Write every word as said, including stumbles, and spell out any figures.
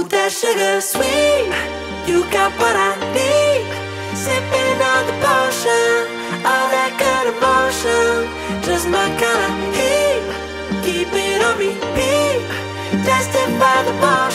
that sugar sweet. You got what I need. Sipping on the potion, all that good emotion. Just my kind of heat. Keep it on repeat. Tested by the motion.